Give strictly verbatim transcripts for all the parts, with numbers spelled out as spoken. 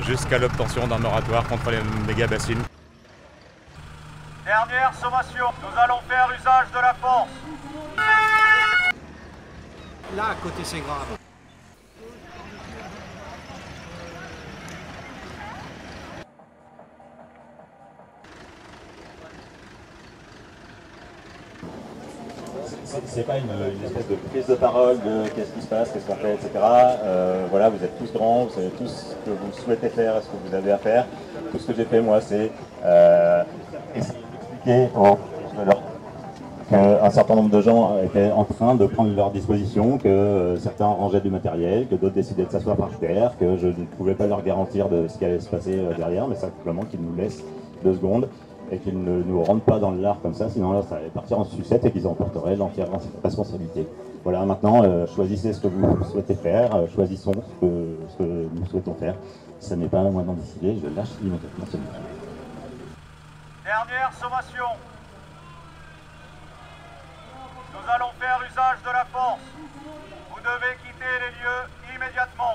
jusqu'à l'obtention d'un moratoire contre les méga-bassines. Dernière sommation, nous allons faire usage de la force. Là, à côté, c'est grave. C'est pas une, une espèce de prise de parole de qu'est-ce qui se passe, qu'est-ce qu'on fait, et cetera. Euh, voilà, vous êtes tous grands, vous savez tous ce que vous souhaitez faire et ce que vous avez à faire. Tout ce que j'ai fait, moi, c'est euh, essayer d'expliquer aux qu'un certain nombre de gens étaient en train de prendre leur disposition, que euh, certains rangeaient du matériel, que d'autres décidaient de s'asseoir par terre, que je ne pouvais pas leur garantir de ce qui allait se passer euh, derrière, mais simplement qu'ils nous laissent deux secondes et qu'ils ne nous rentrent pas dans le lard comme ça, sinon là ça allait partir en sucette et qu'ils en porteraient l'entière responsabilité. Voilà, maintenant euh, choisissez ce que vous souhaitez faire, euh, choisissons ce que, ce que nous souhaitons faire. Si ça n'est pas maintenant décidé, je lâche immédiatement celui-ci. Dernière sommation. Nous allons faire usage de la force. Vous devez quitter les lieux immédiatement.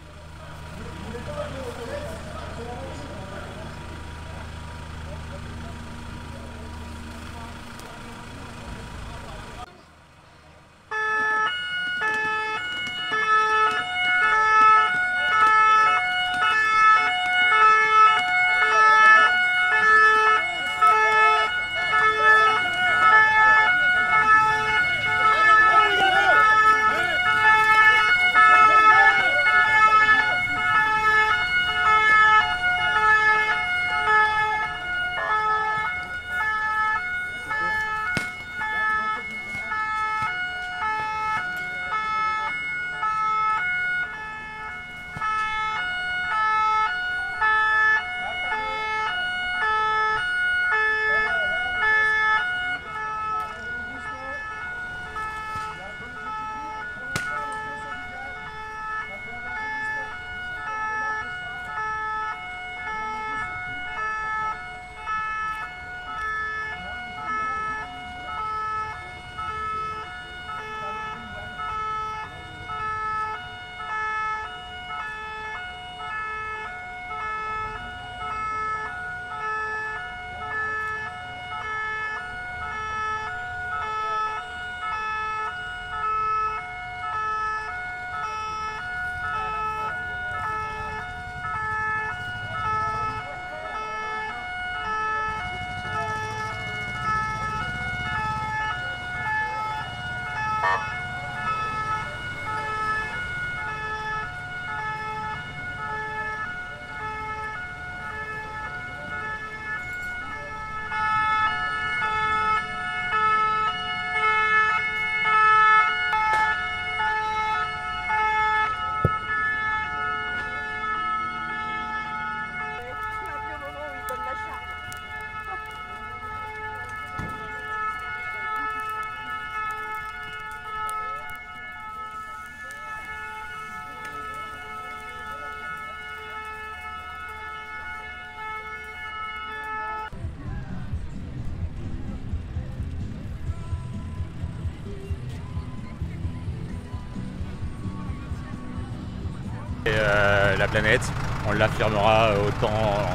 Et euh, la planète, on l'affirmera autant,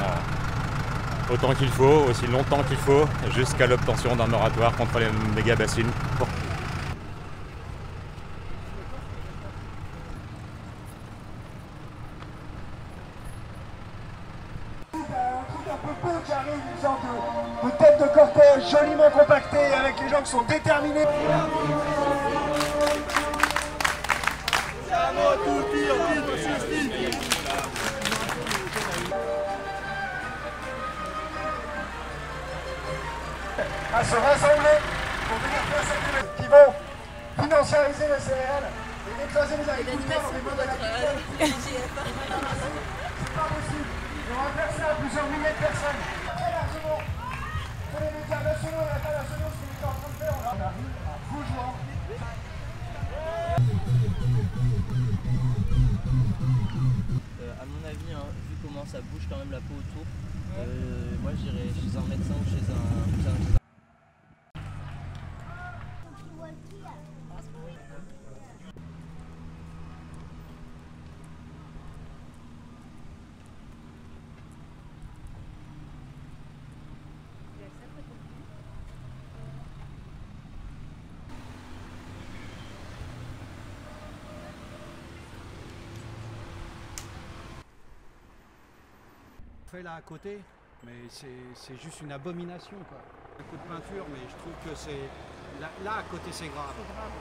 autant qu'il faut, aussi longtemps qu'il faut, jusqu'à l'obtention d'un moratoire contre les méga-bassines. Un peu peu qui arrive, une sorte de, de tête de cortège joliment compactée avec les gens qui sont déterminés. À se rassembler pour venir faire cette émeute qui vont financiariser les céréales et écraser les agriculteurs dans les modes agricoles. C'est pas possible. Et on va faire ça à plusieurs milliers de personnes. Très largement, pour les médias nationaux et internationaux, ce que nous sommes en train de faire, on arrive à vous jouant. Euh, à mon avis, hein, vu comment ça bouge quand même la peau autour, euh, moi j'irais chez un médecin ou chez un... Chez un, chez un... fait là à côté, mais c'est juste une abomination quoi. Un coup de peinture, mais je trouve que c'est... Là, là à côté c'est grave.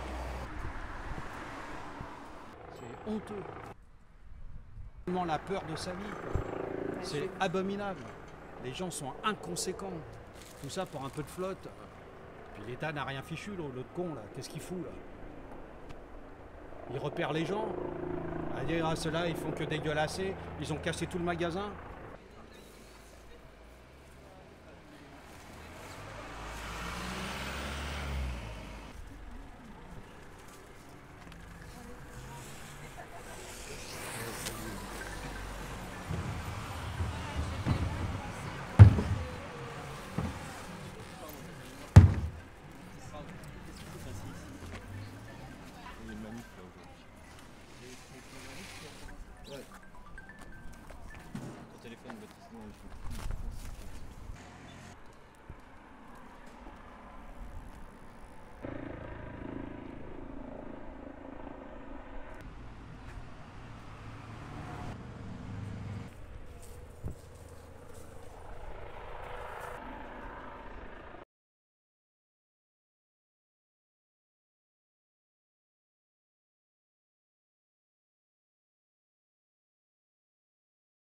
C'est honteux. Tellement la peur de sa vie. C'est abominable. Les gens sont inconséquents. Tout ça pour un peu de flotte. Puis l'État n'a rien fichu, l'autre con là. Qu'est-ce qu'il fout là? Il repère les gens. À dire, ah, ceux-là, ils font que dégueulasser. Ils ont cassé tout le magasin.